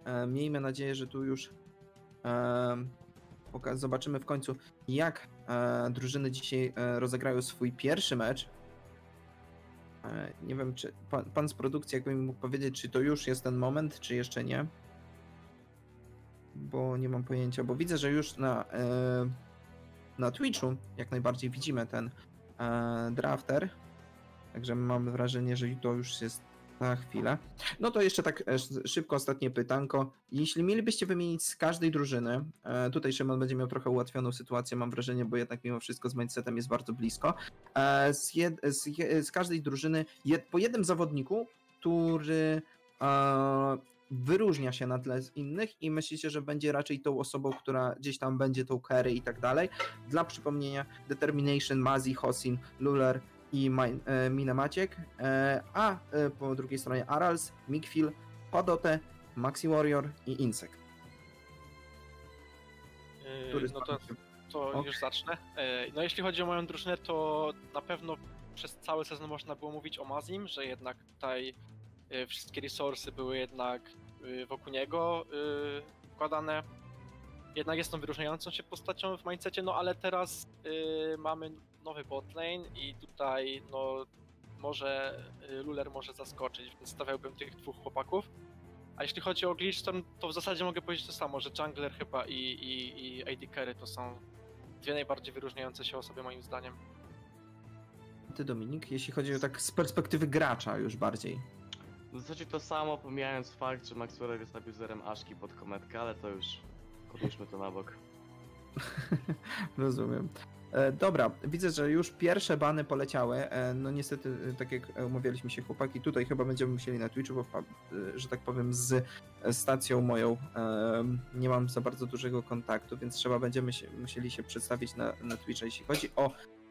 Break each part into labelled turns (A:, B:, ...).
A: Miejmy nadzieję, że tu już zobaczymy w końcu, jak drużyny dzisiaj rozegrają swój pierwszy mecz. Nie wiem, czy pan z produkcji jakby mi mógł powiedzieć, czy to już jest ten moment, czy jeszcze nie. Bo nie mam pojęcia, bo widzę, że już na Twitchu jak najbardziej widzimy ten drafter. Także mam wrażenie, że to już jest na chwilę. No to jeszcze tak szybko ostatnie pytanko. Jeśli mielibyście wymienić z każdej drużyny, tutaj Szymon będzie miał trochę ułatwioną sytuację, mam wrażenie, bo jednak mimo wszystko z mindsetem jest bardzo blisko. Z każdej drużyny po jednym zawodniku, który wyróżnia się na tle z innych i myślicie, że będzie raczej tą osobą, która gdzieś tam będzie tą carry i tak dalej. Dla przypomnienia Determination, Mazi, Hosin, Luller i Minemaciek, a po drugiej stronie Arals, Mikfil, Padote, Maxi Warrior i Insek.
B: No to już zacznę. No jeśli chodzi o moją drużynę, to na pewno przez cały sezon można było mówić o Mazim, że jednak tutaj wszystkie resursy były jednak wokół niego wkładane. Jednak jest on wyróżniającą się postacią w mindsetie, no ale teraz mamy nowy botlane i tutaj no może Luller może zaskoczyć, więc stawiałbym tych dwóch chłopaków. A jeśli chodzi o Glitchstorm, to w zasadzie mogę powiedzieć to samo, że Jungler chyba i AD Carry to są dwie najbardziej wyróżniające się osoby moim zdaniem.
A: Ty, Dominik, jeśli chodzi o tak z perspektywy gracza już bardziej.
C: W zasadzie to samo, pomijając fakt, że Max Warrior jest abuzerem Ashki pod kometkę, ale to już podnieśmy to na bok.
A: Rozumiem. Dobra, widzę, że już pierwsze bany poleciały. No niestety, tak jak umawialiśmy się chłopaki, tutaj chyba będziemy musieli na Twitchu, bo że tak powiem z stacją moją nie mam za bardzo dużego kontaktu, więc będziemy musieli się przedstawić na Twitcha, jeśli chodzi o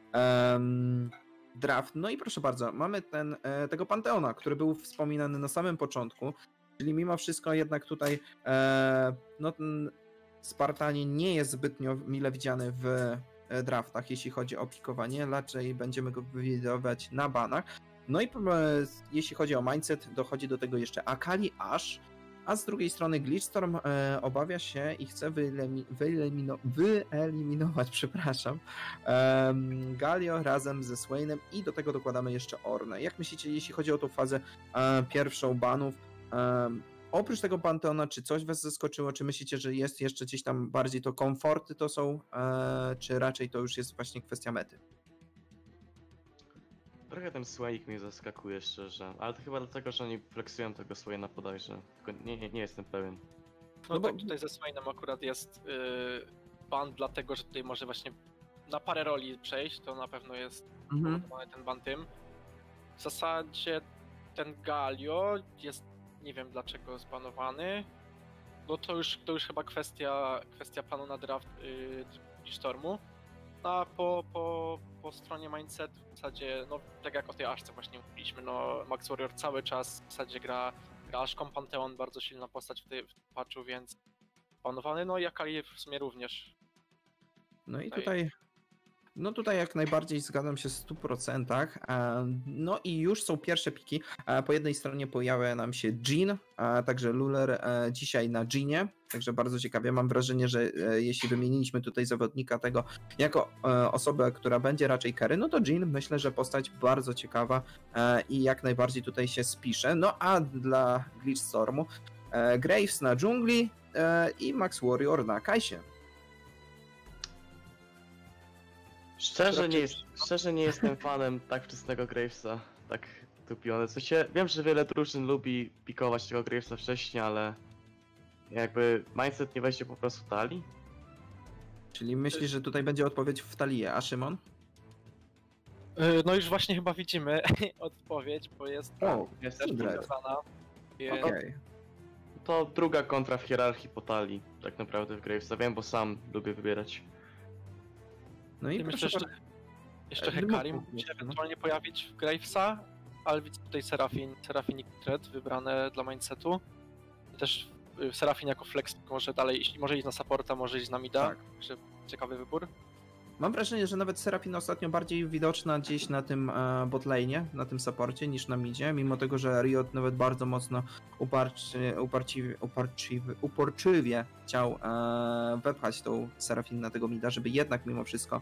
A: draft. No i proszę bardzo, mamy tego Panteona, który był wspominany na samym początku, czyli mimo wszystko jednak tutaj no ten Spartanie nie jest zbytnio mile widziany w draftach, jeśli chodzi o pikowanie, raczej będziemy go widywać na banach. No i jeśli chodzi o mindset, dochodzi do tego jeszcze Akali Ash, a z drugiej strony Glitchstorm obawia się i chce wyeliminować, przepraszam, Galio razem ze Swainem i do tego dokładamy jeszcze Ornnę. Jak myślicie, jeśli chodzi o tą fazę pierwszą banów, oprócz tego Panteona, czy coś was zaskoczyło, czy myślicie, że jest jeszcze gdzieś tam bardziej to komforty to są, czy raczej to już jest właśnie kwestia mety?
C: Trochę ten Swayik mnie zaskakuje szczerze, ale to chyba dlatego, że oni flexują tego Swayna podajże, tylko nie jestem pewien.
B: No tak, tutaj ze Swainem akurat jest ban, dlatego że tutaj może właśnie na parę roli przejść, to na pewno jest ten ban tym. W zasadzie ten Galio jest, nie wiem dlaczego zbanowany, no to już chyba kwestia planu na draft Stormu. A po stronie mindset w zasadzie, no tak jak o tej Ashce właśnie mówiliśmy, no Max Warrior cały czas w zasadzie gra Ashką, Panteon bardzo silna postać w tym patchu, więc panowany, no i Akali w sumie również.
A: No i tutaj jak najbardziej zgadzam się w 100%. No i już są pierwsze piki. Po jednej stronie pojawia nam się Jhin, także Luller dzisiaj na Jhinie, także bardzo ciekawie. Mam wrażenie, że jeśli wymieniliśmy tutaj zawodnika tego jako osobę, która będzie raczej carry, no to Jhin myślę, że postać bardzo ciekawa i jak najbardziej tutaj się spisze. No a dla Glitchstormu Graves na dżungli i Max Warrior na Kai'Sie.
C: Szczerze nie jestem fanem tak wczesnego Gravesa, tak tupiony. W sensie, wiem, że wiele drużyn lubi pikować tego Gravesa wcześniej, ale jakby mindset nie weźmie po prostu talii.
A: Czyli myślisz, że tutaj będzie odpowiedź w talię, a Szymon?
B: No już właśnie chyba widzimy odpowiedź, bo jest też pokazana.
A: Okej.
C: To druga kontra w hierarchii po talii, tak naprawdę w Gravesa. Wiem, bo sam lubię wybierać.
A: No i
B: myślę, że jeszcze Hekari mógł się ewentualnie pojawić w Gravesa, ale widzę tutaj Serafin i Thread wybrane dla mindsetu. I też Serafin jako flex może dalej iść, może iść na supporta, może iść na mida, także ciekawy wybór.
A: mam wrażenie, że nawet Serafin ostatnio bardziej widoczna gdzieś na tym botlane, na tym supporcie niż na midzie, mimo tego, że Riot nawet bardzo mocno uporczywie chciał wepchać tą Serafin na tego mida, żeby jednak mimo wszystko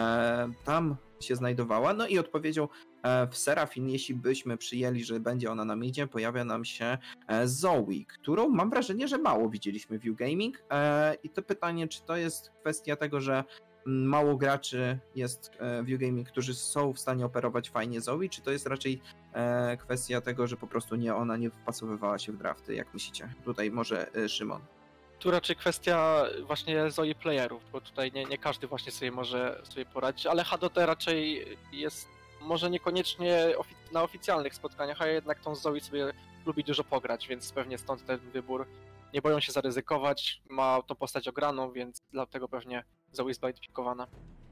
A: tam się znajdowała. No i odpowiedzią w Serafin, jeśli byśmy przyjęli, że będzie ona na midzie, pojawia nam się Zoe, którą mam wrażenie, że mało widzieliśmy w U-Gaming. I to pytanie, czy to jest kwestia tego, że mało graczy jest w U-Gaming, którzy są w stanie operować fajnie Zoe, czy to jest raczej kwestia tego, że po prostu ona nie wpasowywała się w drafty, jak myślicie? Tutaj może Szymon.
B: Tu raczej kwestia właśnie Zoe playerów, bo tutaj nie każdy właśnie sobie może sobie poradzić, ale HDT raczej jest może niekoniecznie na oficjalnych spotkaniach, a jednak tą Zoe sobie lubi dużo pograć, więc pewnie stąd ten wybór. Nie boją się zaryzykować, ma tą postać ograną, więc dlatego pewnie Zoe jest pikowana.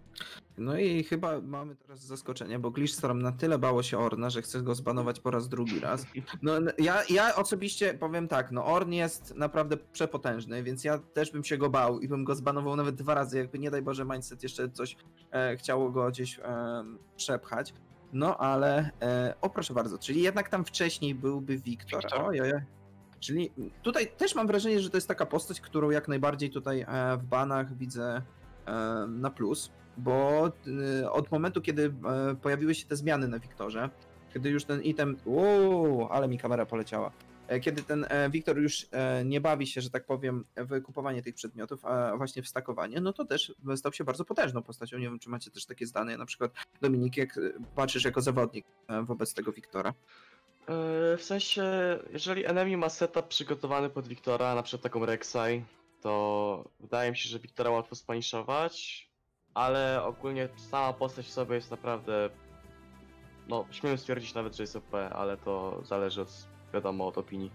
A: No i chyba mamy teraz zaskoczenie, bo Glitchstorm na tyle bało się Orna, że chce go zbanować po raz drugi raz. No ja osobiście powiem tak, no Orn jest naprawdę przepotężny, więc ja też bym się go bał i bym go zbanował nawet 2 razy, jakby nie daj Boże Mindset jeszcze coś chciało go gdzieś przepchać. No ale, o proszę bardzo, czyli jednak tam wcześniej byłby Wiktor. Ojej. Czyli tutaj też mam wrażenie, że to jest taka postać, którą jak najbardziej tutaj w banach widzę na plus, bo od momentu, kiedy pojawiły się te zmiany na Wiktorze, kiedy już ten item, ale mi kamera poleciała, kiedy ten Wiktor już nie bawi się, że tak powiem, w kupowanie tych przedmiotów, a właśnie w stakowanie, no to też stał się bardzo potężną postacią. Nie wiem, czy macie też takie zdanie, na przykład Dominik, jak patrzysz jako zawodnik wobec tego Wiktora?
C: W sensie, jeżeli enemy ma setup przygotowany pod Wiktora, na przykład taką Rek'Sai, to wydaje mi się, że Wiktora łatwo spaniszować, ale ogólnie sama postać w sobie jest naprawdę, no śmiem stwierdzić nawet, że jest OP, ale to zależy wiadomo, od opinii.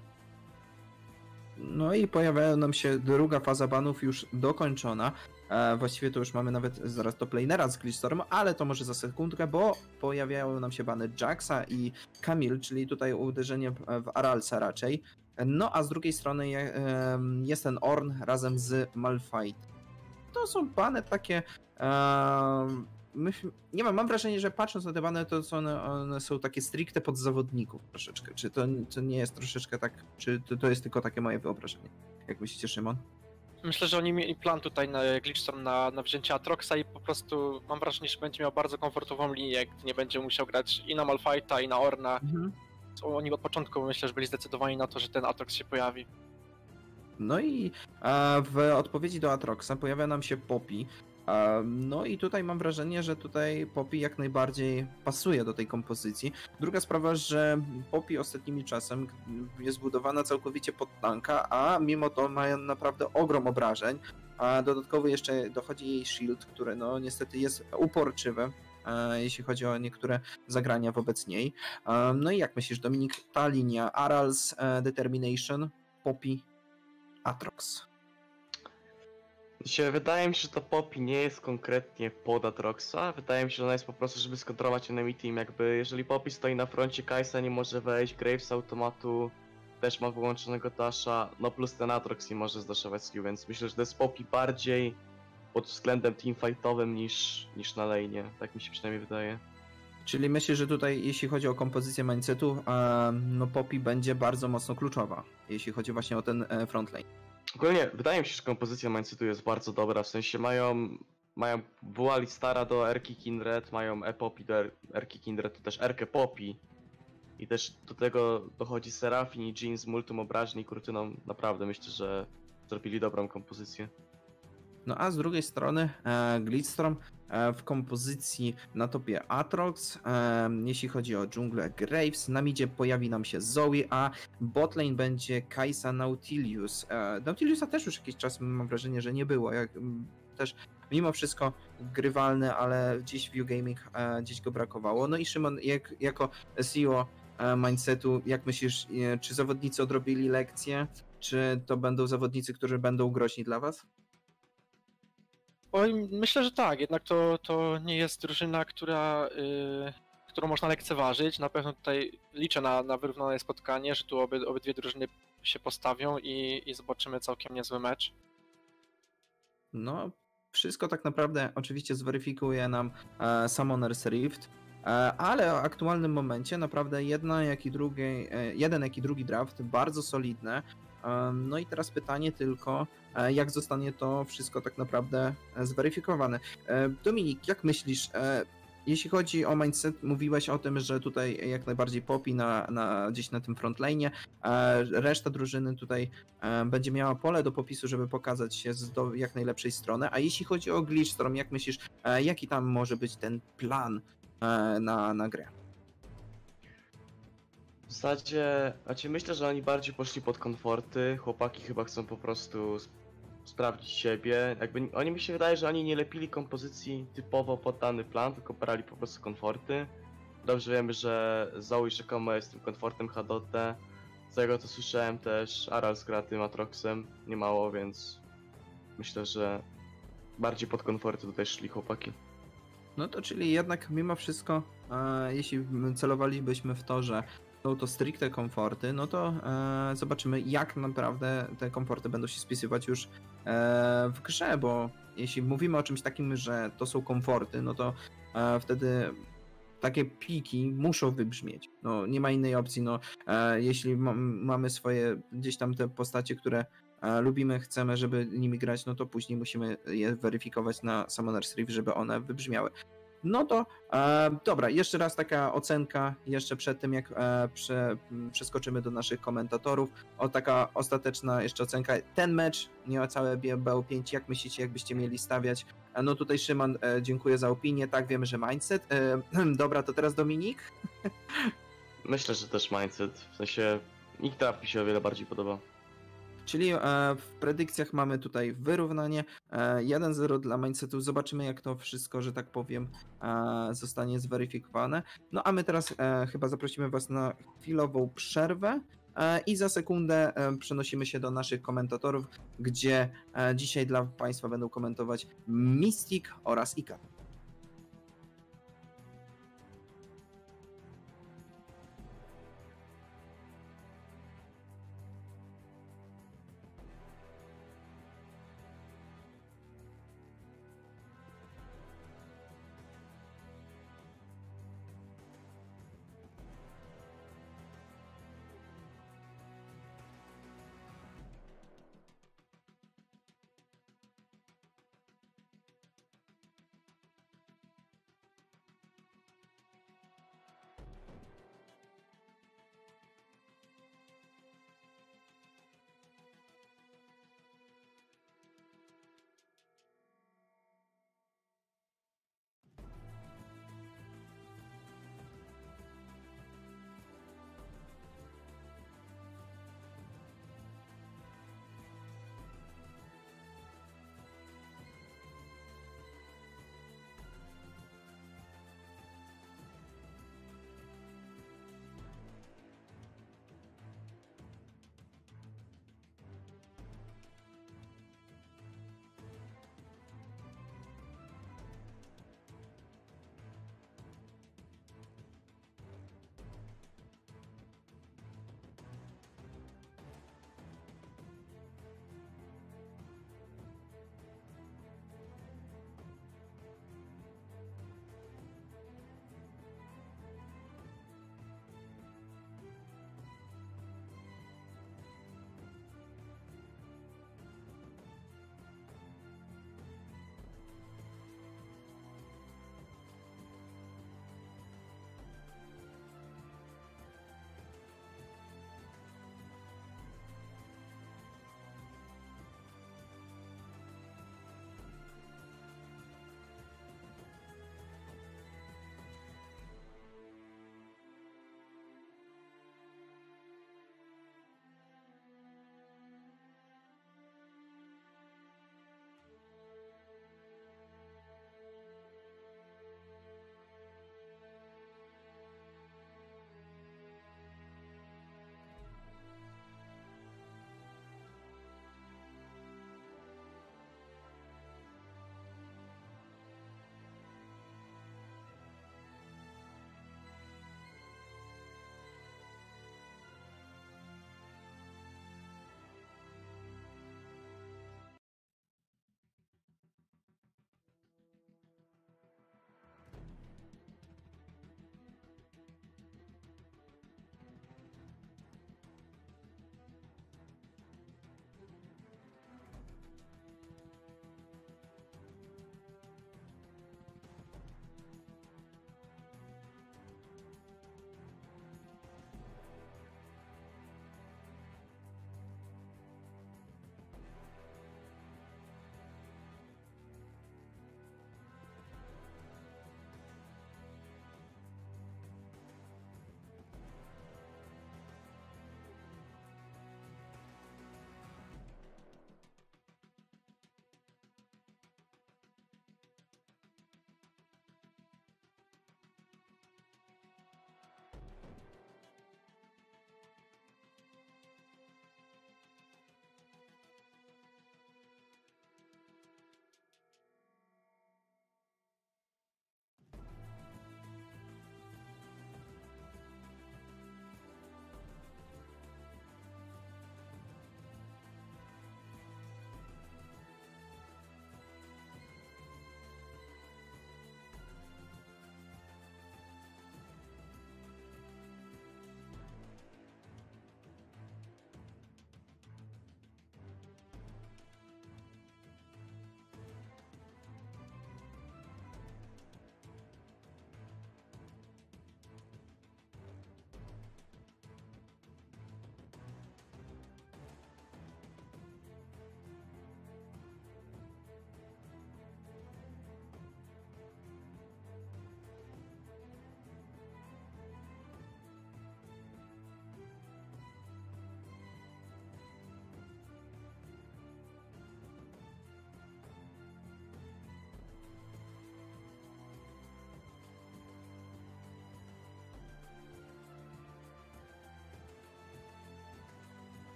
A: No i pojawia nam się druga faza banów już dokończona. Właściwie to już mamy nawet zaraz top lanera z Glitchstorm, ale to może za sekundkę, bo pojawiają nam się bany Jaxa i Camille, czyli tutaj uderzenie w Aralsa raczej. No a z drugiej strony jest ten Ornn razem z Malphite. To są bany takie... nie wiem, mam wrażenie, że patrząc na te bany, to one są takie stricte pod zawodników troszeczkę. Czy to nie jest troszeczkę tak, czy to jest tylko takie moje wyobrażenie? Jak myślicie, Szymon?
B: Myślę, że oni mieli plan tutaj na Glitchstorm na wzięcie Atroxa i po prostu mam wrażenie, że będzie miał bardzo komfortową linię, gdy nie będzie musiał grać i na Malphite'a, i na Orna. Oni od początku myślę, że byli zdecydowani na to, że ten Atrox się pojawi.
A: No i w odpowiedzi do Atroxa pojawia nam się Poppy. No i tutaj mam wrażenie, że tutaj Poppy jak najbardziej pasuje do tej kompozycji. Druga sprawa, że Poppy ostatnimi czasem jest budowana całkowicie pod tanka, a mimo to ma naprawdę ogrom obrażeń, a dodatkowo jeszcze dochodzi jej shield, który no niestety jest uporczywy, jeśli chodzi o niektóre zagrania wobec niej. No i jak myślisz, Dominik, ta linia Arals, Determination, Poppy, Atrox?
C: Wydaje mi się, że ta Poppy nie jest konkretnie pod Atroxa. Wydaje mi się, że ona jest po prostu, żeby skontrolować enemy team. Jakby jeżeli Poppy stoi na froncie, Kai'Sa nie może wejść, Graves z automatu też ma wyłączonego dasha, no plus ten Atrox nie może zdaszować skill, więc myślę, że to jest Poppy bardziej pod względem teamfightowym niż na lane'ie. Tak mi się przynajmniej wydaje.
A: Czyli myślę, że tutaj jeśli chodzi o kompozycję mindsetu, no Poppy będzie bardzo mocno kluczowa, jeśli chodzi właśnie o ten frontlane.
C: Ogólnie wydaje mi się, że kompozycja mindsetu jest bardzo dobra, w sensie mają Bualistara do Erki Kindred, mają E-Poppy do Erki Kindred, to też Erkę Poppy i też do tego dochodzi Serafin i Jean z multum obrażeń i kurtyną. Naprawdę myślę, że zrobili dobrą kompozycję.
A: No a z drugiej strony Glitchstorm w kompozycji na topie Atrox, jeśli chodzi o dżunglę Graves, na midzie pojawi nam się Zoe, a botlane będzie Kai'Sa Nautilus. Nautiliusa też już jakiś czas mam wrażenie, że nie było, też mimo wszystko grywalny, ale gdzieś w U-Gaming gdzieś go brakowało. No i Szymon, jako CEO mindsetu, jak myślisz, czy zawodnicy odrobili lekcję, czy to będą zawodnicy, którzy będą groźni dla was?
B: Oj, myślę, że tak, jednak to nie jest drużyna, którą można lekceważyć. Na pewno tutaj liczę na wyrównane spotkanie, że tu obydwie drużyny się postawią i zobaczymy całkiem niezły mecz.
A: No, wszystko tak naprawdę oczywiście zweryfikuje nam Summoner's Rift, ale w aktualnym momencie naprawdę jeden jak i drugi draft bardzo solidne. No i teraz pytanie tylko, jak zostanie to wszystko tak naprawdę zweryfikowane. Dominik, jak myślisz, jeśli chodzi o mindset, mówiłeś o tym, że tutaj jak najbardziej Poppy gdzieś na tym frontlane'ie, reszta drużyny tutaj będzie miała pole do popisu, żeby pokazać się z jak najlepszej strony, a jeśli chodzi o Glitchstorm, jak myślisz, jaki tam może być ten plan na grę?
C: W zasadzie, znaczy myślę, że oni bardziej poszli pod komforty. Chłopaki chyba chcą po prostu sprawdzić siebie. Jakby oni mi się wydaje, że oni nie lepili kompozycji typowo pod dany plan, tylko brali po prostu komforty. Dobrze wiemy, że Zoe rzekomo jest tym komfortem HDT. Z tego co słyszałem też Aral gra tym Atroxem niemało, więc myślę, że bardziej pod komforty tutaj szli chłopaki.
A: No to czyli jednak mimo wszystko, jeśli celowalibyśmy w to, że są to stricte komforty, no to zobaczymy, jak naprawdę te komforty będą się spisywać już w grze, bo jeśli mówimy o czymś takim, że to są komforty, no to wtedy takie piki muszą wybrzmieć. No nie ma innej opcji. No, jeśli mamy swoje gdzieś tam te postacie, które lubimy, chcemy, żeby nimi grać, no to później musimy je weryfikować na Summoner's Rift, żeby one wybrzmiały. No to dobra, jeszcze raz taka ocenka, jeszcze przed tym jak przeskoczymy do naszych komentatorów. Taka ostateczna jeszcze ocenka. Ten mecz, niecałe BO5, jak myślicie, jakbyście mieli stawiać? No tutaj Szymon, dziękuję za opinię, tak, wiemy, że mindset. Dobra, to teraz Dominik?
C: Myślę, że też mindset, w sensie ich traf mi się o wiele bardziej podoba.
A: Czyli w predykcjach mamy tutaj wyrównanie 1-0 dla mindsetów. Zobaczymy, jak to wszystko, że tak powiem, zostanie zweryfikowane. No a my teraz chyba zaprosimy Was na chwilową przerwę i za sekundę przenosimy się do naszych komentatorów, gdzie dzisiaj dla Państwa będą komentować Mystic oraz Ika.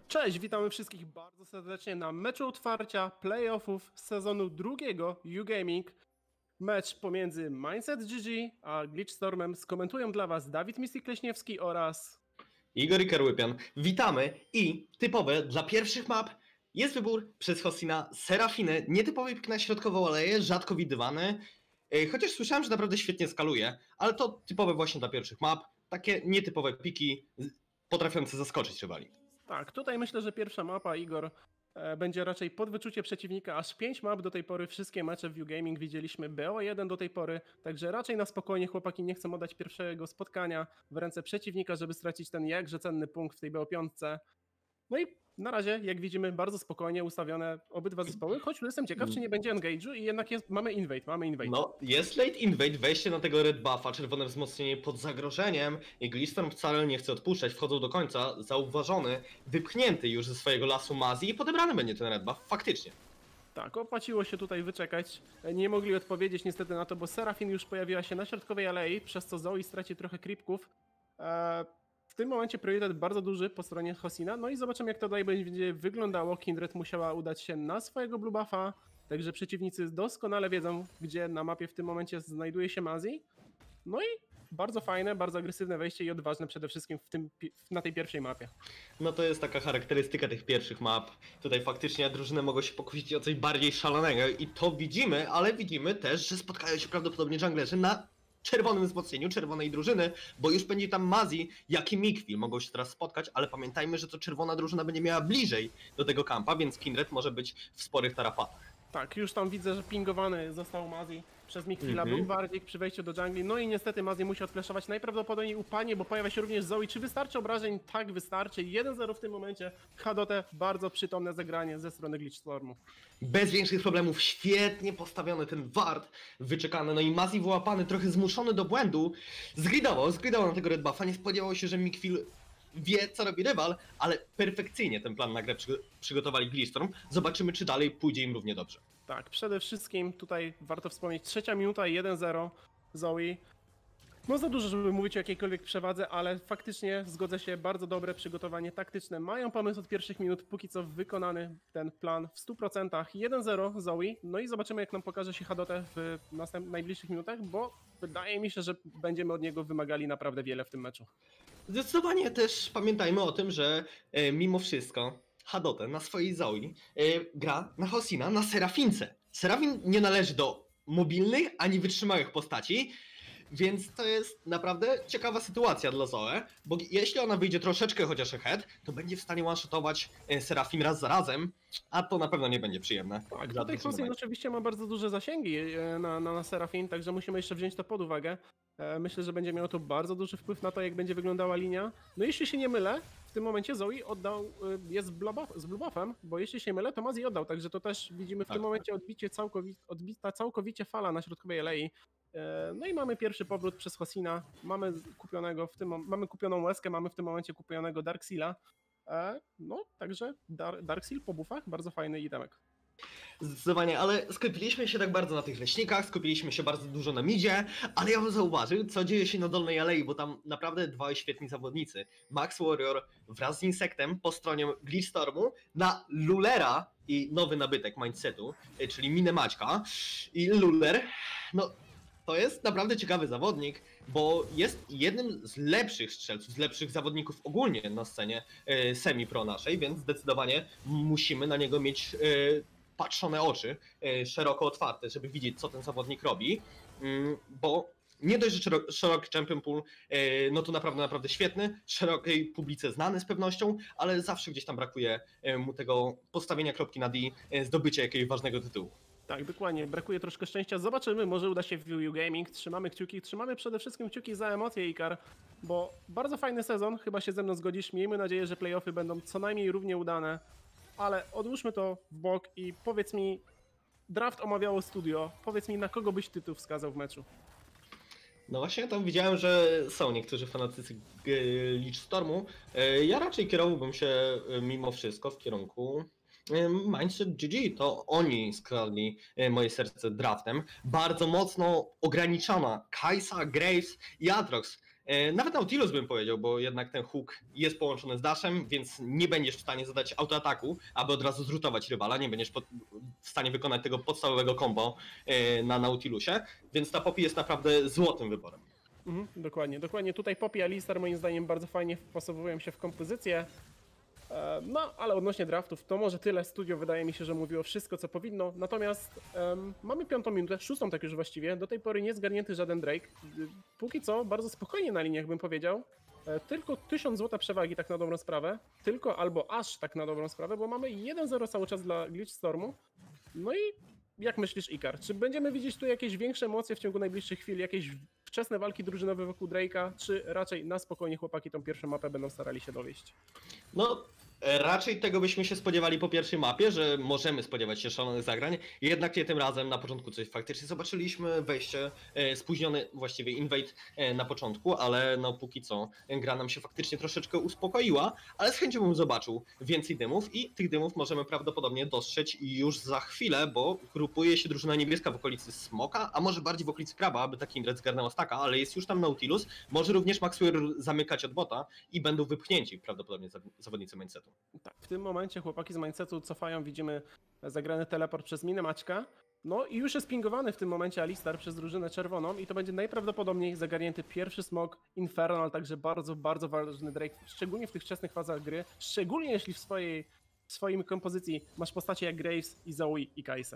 D: Cześć, witamy wszystkich bardzo serdecznie na meczu otwarcia playoffów z sezonu drugiego U-Gaming. Mecz pomiędzy Mindset GG a Glitchstormem skomentują dla Was Dawid Mistik-Leśniewski oraz
E: Igor Kerłypian. Witamy i typowe dla pierwszych map jest wybór przez Hosina Serafiny. Nietypowy pik na środkową aleję, rzadko widywany. Chociaż słyszałem, że naprawdę świetnie skaluje, ale to typowe właśnie dla pierwszych map. Takie nietypowe piki potrafiące zaskoczyć rywali.
D: Tak, tutaj myślę, że pierwsza mapa, Igor, będzie raczej pod wyczucie przeciwnika. Aż 5 map do tej pory, wszystkie mecze w U-Gaming widzieliśmy BO1 do tej pory, także raczej na spokojnie chłopaki nie chcą oddać pierwszego spotkania w ręce przeciwnika, żeby stracić ten jakże cenny punkt w tej BO5. No i na razie, jak widzimy, bardzo spokojnie ustawione obydwa zespoły, choć jestem ciekaw, czy nie będzie engage'u i jednak mamy invade.
E: No, jest late invade, wejście na tego red buffa, czerwone wzmocnienie pod zagrożeniem i Glitchstorm wcale nie chce odpuszczać, wchodzą do końca, zauważony, wypchnięty już ze swojego lasu Mazji i podebrany będzie ten red buff, faktycznie.
D: Tak, opłaciło się tutaj wyczekać. Nie mogli odpowiedzieć niestety na to, bo Serafin już pojawiła się na środkowej alei, przez co Zoe straci trochę creepków. W tym momencie priorytet bardzo duży po stronie Hosina, no i zobaczymy jak to dalej będzie wyglądało. Kindred musiała udać się na swojego blue buffa, także przeciwnicy doskonale wiedzą, gdzie na mapie w tym momencie znajduje się Mazji. No i bardzo fajne, bardzo agresywne wejście i odważne przede wszystkim na tej pierwszej mapie.
E: No to jest taka charakterystyka tych pierwszych map. Tutaj faktycznie drużyny mogą się pokusić o coś bardziej szalonego i to widzimy, ale widzimy też, że spotkają się prawdopodobnie junglerzy na czerwonym wzmocnieniu czerwonej drużyny, bo już będzie tam Mazji, jak i Mikville mogą się teraz spotkać, ale pamiętajmy, że to czerwona drużyna będzie miała bliżej do tego kampa, więc Kindred może być w sporych tarapatach.
D: Tak, już tam widzę, że pingowany został Mazji przez Mikville'a, był Wardzik przy wejściu do jungli, no i niestety Mazji musi odflaszować najprawdopodobniej upanie, bo pojawia się również Zoe. Czy wystarczy obrażeń? Tak, wystarczy. 1-0 w tym momencie. Hadotę, bardzo przytomne zagranie ze strony Glitchstormu.
E: Bez większych problemów, świetnie postawiony ten ward, wyczekany, no i Mazji wyłapany, trochę zmuszony do błędu, zgridował na tego red buffa, nie spodziewał się, że Mikville wie, co robi rywal, ale perfekcyjnie ten plan na grę przygotowali Glitchstorm. Zobaczymy, czy dalej pójdzie im równie dobrze.
D: Tak, przede wszystkim tutaj warto wspomnieć, 3 minuta, 1-0 Zoe. No za dużo, żeby mówić o jakiejkolwiek przewadze, ale faktycznie zgodzę się, bardzo dobre przygotowanie taktyczne. Mają pomysł od pierwszych minut, póki co wykonany ten plan w 100%. 1-0 Zoe, no i zobaczymy jak nam pokaże się Hadotę w najbliższych minutach, bo wydaje mi się, że będziemy od niego wymagali naprawdę wiele w tym meczu.
E: Zdecydowanie też pamiętajmy o tym, że mimo wszystko Hadotę na swojej Zoe gra na Hosina, na Serafince. Serafin nie należy do mobilnych ani wytrzymałych postaci, więc to jest naprawdę ciekawa sytuacja dla Zoe, bo jeśli ona wyjdzie troszeczkę chociaż ahead, to będzie w stanie one-shotować Serafin raz za razem, a to na pewno nie będzie przyjemne.
D: Tak, tutaj Hosin oczywiście ma bardzo duże zasięgi na Serafin, także musimy jeszcze wziąć to pod uwagę. Myślę, że będzie miało to bardzo duży wpływ na to, jak będzie wyglądała linia. No jeśli się nie mylę, w tym momencie Zoe jest z blue buffem, bo jeśli się mylę, to Mazji oddał, także to też widzimy w tym momencie odbita całkowicie fala na środkowej alei. No i mamy pierwszy powrót przez Hosina, mamy kupioną łezkę, mamy w tym momencie kupionego Darkseala. No, także Darkseal po buffach, bardzo fajny itemek.
E: Zdecydowanie, ale skupiliśmy się tak bardzo na tych leśnikach, skupiliśmy się bardzo dużo na midzie, ale ja bym zauważył, co dzieje się na dolnej alei, bo tam naprawdę dwaj świetni zawodnicy. Max Warrior wraz z Insektem po stronie Glitchstormu na Lulera i nowy nabytek Mindsetu, czyli Minę Maćka. I Luler, no to jest naprawdę ciekawy zawodnik, bo jest jednym z lepszych strzelców, z lepszych zawodników ogólnie na scenie semi-pro naszej, więc zdecydowanie musimy na niego mieć patrzone oczy, szeroko otwarte, żeby widzieć, co ten zawodnik robi, bo nie dość, że szeroki champion pool, no to naprawdę świetny, szerokiej publice znany z pewnością, ale zawsze gdzieś tam brakuje mu tego postawienia kropki na D, zdobycia jakiegoś ważnego tytułu.
D: Tak, dokładnie, brakuje troszkę szczęścia, zobaczymy, może uda się w U-Gaming, trzymamy kciuki, trzymamy przede wszystkim kciuki za emocje, Ikar, bo bardzo fajny sezon, chyba się ze mną zgodzisz, miejmy nadzieję, że playoffy będą co najmniej równie udane, ale odłóżmy to w bok i powiedz mi, draft omawiało studio, powiedz mi, na kogo byś tytuł wskazał w meczu?
E: No właśnie, tam widziałem, że są niektórzy fanatycy Glitchstormu. Ja raczej kierowałbym się mimo wszystko w kierunku Mindset GG. To oni skradli moje serce draftem. Bardzo mocno ograniczona Kajsa, Graves i Aatrox Nawet Nautilus bym powiedział, bo jednak ten hook jest połączony z dashem, więc nie będziesz w stanie zadać autoataku, aby od razu zrutować rywala, nie będziesz w stanie wykonać tego podstawowego combo na Nautilusie, więc ta Poppy jest naprawdę złotym wyborem.
D: Dokładnie. Tutaj Poppy i Alistar moim zdaniem bardzo fajnie wpasowują się w kompozycję. No, ale odnośnie draftów, to może tyle. Studio wydaje mi się, że mówiło wszystko, co powinno. Natomiast mamy 5. minutę, 6. tak już właściwie. Do tej pory nie zgarnięty żaden Drake. Póki co bardzo spokojnie na liniach, bym powiedział. Tylko 1000 zł przewagi tak na dobrą sprawę. Tylko albo aż tak na dobrą sprawę, bo mamy 1-0 cały czas dla Glitchstormu. No i jak myślisz, Ikar? Czy będziemy widzieć tu jakieś większe emocje w ciągu najbliższych chwil? Jakieś wczesne walki drużynowe wokół Drake'a? Czy raczej na spokojnie chłopaki tą pierwszą mapę będą starali się dowieść?
E: No, raczej tego byśmy się spodziewali po pierwszej mapie, że możemy spodziewać się szalonych zagrań, jednak nie tym razem. Na początku coś faktycznie zobaczyliśmy, wejście, spóźniony właściwie invade na początku, ale no póki co gra nam się faktycznie troszeczkę uspokoiła, ale z chęcią bym zobaczył więcej dymów i tych dymów możemy prawdopodobnie dostrzec już za chwilę, bo grupuje się drużyna niebieska w okolicy Smoka, a może bardziej w okolicy Kraba, aby taki Indred zgarnęła staka, ale jest już tam Nautilus, może również Maxwell zamykać od bota i będą wypchnięci prawdopodobnie zawodnicy Mindsetu.
D: Tak, w tym momencie chłopaki z Mindsetu cofają, widzimy zagrany teleport przez Minemaćka. No i już jest pingowany w tym momencie Alistar przez drużynę czerwoną i to będzie najprawdopodobniej zagarnięty pierwszy smok Infernal, także bardzo, bardzo ważny Drake, szczególnie w tych wczesnych fazach gry, szczególnie jeśli w swojej kompozycji masz postacie jak Graves i Zoe i Kai'Sa.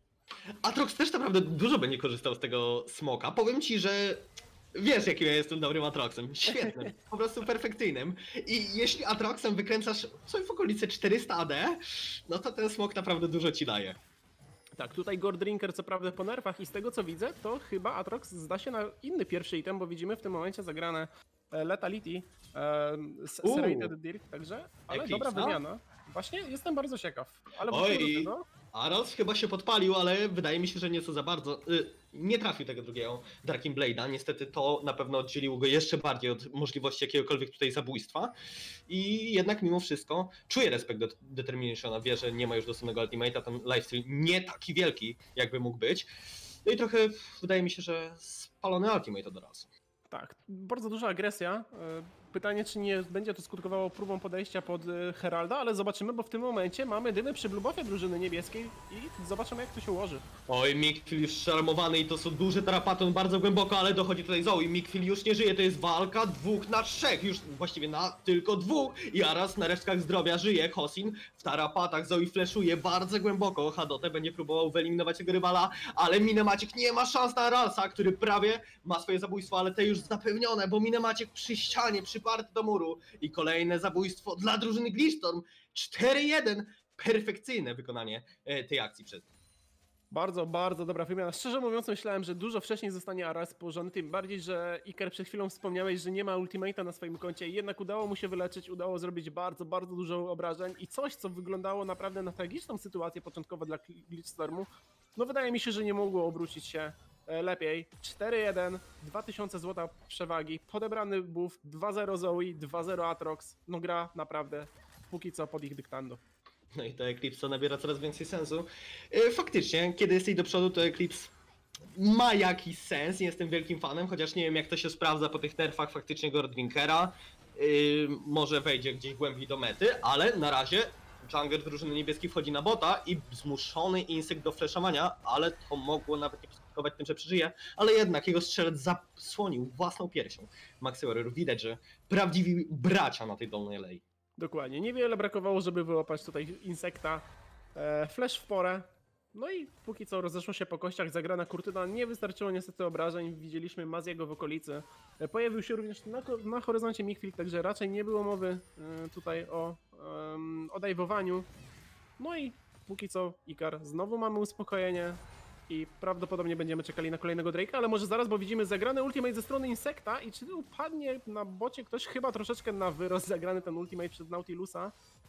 E: Atrox też naprawdę dużo będzie korzystał z tego smoka. Powiem ci, że wiesz, jakim ja jestem dobrym Atroxem. Świetnym, po prostu perfekcyjnym. I jeśli Atroxem wykręcasz coś w okolicy 400 AD, no to ten smok naprawdę dużo ci daje.
D: Tak, tutaj Gordrinker co prawda po nerfach i z tego co widzę, to chyba Atrox zda się na inny pierwszy item, bo widzimy w tym momencie zagrane Lethality, Serrated Dirk, także, ale
E: Eclipse,
D: dobra wymiana. Właśnie jestem bardzo ciekaw, ale
E: Oj, Aros chyba się podpalił, ale wydaje mi się, że nieco za bardzo. Nie trafił tego drugiego Darkin Blade'a. Niestety to na pewno oddzieliło go jeszcze bardziej od możliwości jakiegokolwiek tutaj zabójstwa. I jednak mimo wszystko czuje respekt do Determinationa. Wie, że nie ma już dostępnego ultimate'a, ten lifesteal nie taki wielki, jakby mógł być. No i trochę wydaje mi się, że spalony ultimate od razu.
D: Tak, bardzo duża agresja. Pytanie, czy nie będzie to skutkowało próbą podejścia pod Heralda, ale zobaczymy, bo w tym momencie mamy dymy przy blue buffie drużyny niebieskiej i zobaczymy, jak to się ułoży.
E: Oj, Mikfil już szarmowany i to są duże tarapaton bardzo głęboko, ale dochodzi tutaj Zoe. Mikfil już nie żyje, to jest walka 2 na 3, już właściwie na tylko 2. I Aras na resztkach zdrowia żyje, Hosin w tarapatach, Zoe flashuje bardzo głęboko. Hadotę będzie próbował wyeliminować jego rywala, ale Minemaciek nie ma szans na Arasa, który prawie ma swoje zabójstwo, ale te już zapewnione, bo Minemaciek przy ścianie, przyparty do muru i kolejne zabójstwo dla drużyny Glitchstorm. 4-1, perfekcyjne wykonanie tej akcji przez nich.
D: Bardzo, bardzo dobra wymiana. Szczerze mówiąc, myślałem, że dużo wcześniej zostanie Aras położony, tym bardziej, że Iker przed chwilą wspomniałeś, że nie ma ultimate'a na swoim koncie i jednak udało mu się wyleczyć, udało zrobić bardzo, bardzo dużo obrażeń i coś, co wyglądało naprawdę na tragiczną sytuację początkowo dla Glitchstormu, no wydaje mi się, że nie mogło obrócić się lepiej. 4-1, 2000 zł przewagi, podebrany buff, 2-0 Zoe, 2-0 Atrox, no gra naprawdę póki co pod ich dyktando.
E: No i to Eclipse nabiera coraz więcej sensu. Faktycznie, kiedy jesteś do przodu, to Eclipse ma jakiś sens, nie jestem wielkim fanem, chociaż nie wiem jak to się sprawdza po tych nerfach faktycznie Gordrinkera. Może wejdzie gdzieś głębiej do mety, ale na razie jungler drużyny niebieskiej wchodzi na bota i zmuszony Insekt do flashowania, ale to mogło nawet nie skutkować tym, że przeżyje, ale jednak jego strzelec zasłonił własną piersią. Maxi Warrior, widać, że prawdziwi bracia na tej dolnej alei.
D: Dokładnie, niewiele brakowało, żeby wyłapać tutaj Insekta. Flash w porę. No i póki co rozeszło się po kościach, zagrana kurtyna, nie wystarczyło niestety obrażeń, widzieliśmy Maziego w okolicy. Pojawił się również na horyzoncie Mikfil, także raczej nie było mowy tutaj o dajwowaniu. No i póki co Ikar, znowu mamy uspokojenie i prawdopodobnie będziemy czekali na kolejnego Drake'a, ale może zaraz, bo widzimy zagrany ultimate ze strony Insekta i czy upadnie na bocie ktoś chyba troszeczkę na wyrost zagrany ten ultimate przed Nautilusa.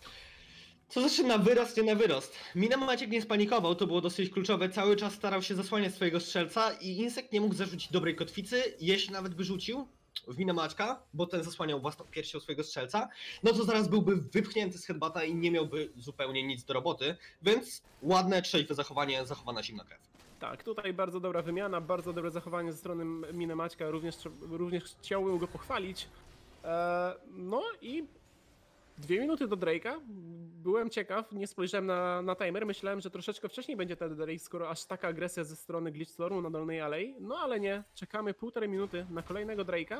E: Co znaczy na wyrost, nie na wyrost? Minemaciek nie spanikował, to było dosyć kluczowe, cały czas starał się zasłaniać swojego strzelca i Insekt nie mógł zarzucić dobrej kotwicy, jeśli nawet by rzucił w Minemaćka, bo ten zasłaniał własną piersią swojego strzelca, no to zaraz byłby wypchnięty z headbata i nie miałby zupełnie nic do roboty, więc ładne, trzeźwe zachowanie, zachowana zimna krew.
D: Tak, tutaj bardzo dobra wymiana, bardzo dobre zachowanie ze strony Minemaćka, również chciałbym go pochwalić. No i 2 minuty do Drake'a. Byłem ciekaw, nie spojrzałem na timer, myślałem, że troszeczkę wcześniej będzie ten Drake, skoro aż taka agresja ze strony Glitchstormu na dolnej alei. No ale nie, czekamy 1,5 minuty na kolejnego Drake'a.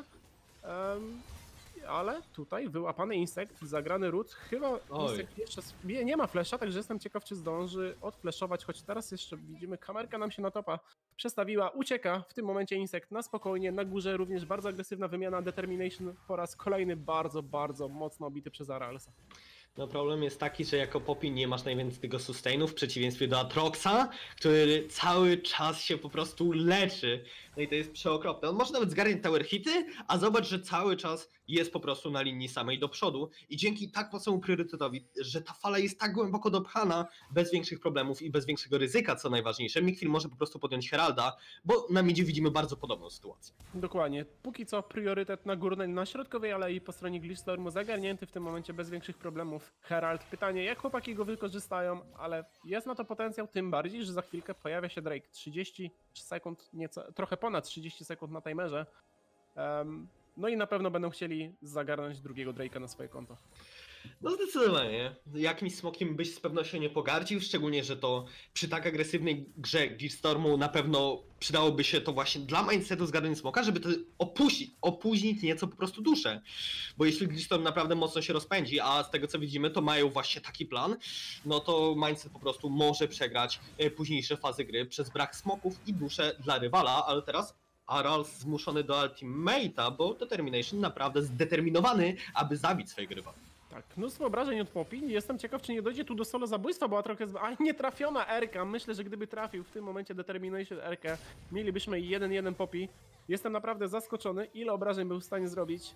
D: Ale tutaj wyłapany Insekt, zagrany root, chyba Insekt jeszcze nie ma flesza, także jestem ciekaw, czy zdąży odfleszować, choć teraz jeszcze widzimy, kamerka nam się na topa przestawiła, ucieka w tym momencie Insekt na spokojnie, na górze również bardzo agresywna wymiana, Determination po raz kolejny bardzo, bardzo mocno obity przez Aralsa.
E: No problem jest taki, że jako Poppy nie masz najwięcej tego sustainu w przeciwieństwie do Atroxa, który cały czas się po prostu leczy. No i to jest przeokropne. On może nawet zgarniać tower hity, a zobacz, że cały czas jest po prostu na linii samej do przodu i dzięki tak mocnemu priorytetowi, że ta fala jest tak głęboko dopchana, bez większych problemów i bez większego ryzyka, co najważniejsze, Mikfil może po prostu podjąć Heralda, bo na midzie widzimy bardzo podobną sytuację.
D: Dokładnie. Póki co priorytet na górnej, na środkowej alei po stronie Glitchstormu zagarnięty w tym momencie bez większych problemów. Herald, pytanie jak chłopaki go wykorzystają, ale jest na to potencjał, tym bardziej, że za chwilkę pojawia się Drake. 30 sekund, trochę ponad 30 sekund na timerze. No i na pewno będą chcieli zagarnąć drugiego Drake'a na swoje konto.
E: No zdecydowanie. Jakimś smokiem byś z pewnością nie pogardził, szczególnie, że to przy tak agresywnej grze Glitchstormu na pewno przydałoby się to właśnie dla mindsetu zgadania smoka, żeby to opóźnić nieco po prostu duszę. Bo jeśli Glitchstorm naprawdę mocno się rozpędzi, a z tego co widzimy to mają właśnie taki plan, no to mindset po prostu może przegrać późniejsze fazy gry przez brak smoków i duszę dla rywala, ale teraz Arals zmuszony do ultimate'a, bo Determination naprawdę zdeterminowany, aby zabić swojego rywala.
D: Tak, mnóstwo obrażeń od Poppy. Jestem ciekaw, czy nie dojdzie tu do solo zabójstwa, bo Atrox jest... nie trafiona Erka. Myślę, że gdyby trafił w tym momencie Determination Erkę, mielibyśmy 1-1 Poppy. Jestem naprawdę zaskoczony, ile obrażeń był w stanie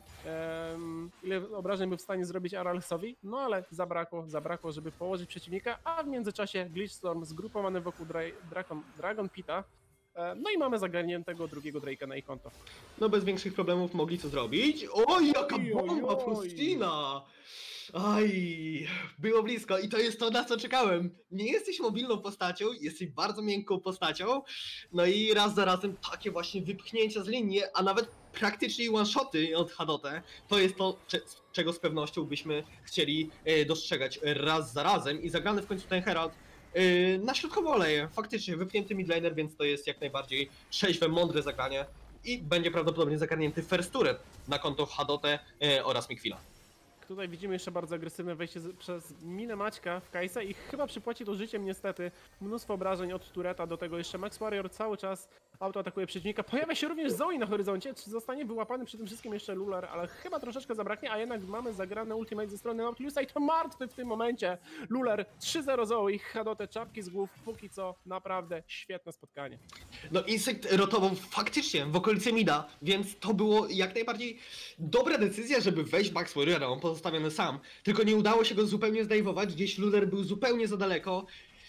D: zrobić Aralsowi, no ale zabrakło, żeby położyć przeciwnika, a w międzyczasie Glitchstorm zgrupowany wokół Dragon Pita. No i mamy zagarniętego drugiego Drake'a na ich konto.
E: No bez większych problemów mogli to zrobić. Oj, jaka bomba Pustina! Aj, było blisko i to jest to, na co czekałem. Nie jesteś mobilną postacią, jesteś bardzo miękką postacią. No i raz za razem takie właśnie wypchnięcia z linii, a nawet praktycznie one-shoty od Hadotę. To jest to, czego z pewnością byśmy chcieli dostrzegać raz za razem. I zagrany w końcu ten Herald na środkową aleję, faktycznie wypchnięty midlaner, więc to jest jak najbardziej trzeźwe, mądre zagranie i będzie prawdopodobnie zagarnięty first turret na konto Hadotę oraz Mikfila.
D: Tutaj widzimy jeszcze bardzo agresywne wejście przez Minemaćka w Kajsa i chyba przypłaci to życiem niestety. Mnóstwo obrażeń od tureta, do tego jeszcze Max Warrior cały czas autoatakuje przeciwnika. Pojawia się również Zoe na horyzoncie, czy zostanie wyłapany przy tym wszystkim jeszcze Lular, ale chyba troszeczkę zabraknie, a jednak mamy zagrane ultimate ze strony Nautilusa i to martwy w tym momencie. Lular 3-0 Zoe, Hadotę czapki z głów, póki co naprawdę świetne spotkanie.
E: No Insekt rotował faktycznie w okolicy mida, więc to było jak najbardziej dobra decyzja, żeby wejść Max Warriora, on pozostawiony sam. Tylko nie udało się go zupełnie zdejmować, gdzieś Lular był zupełnie za daleko.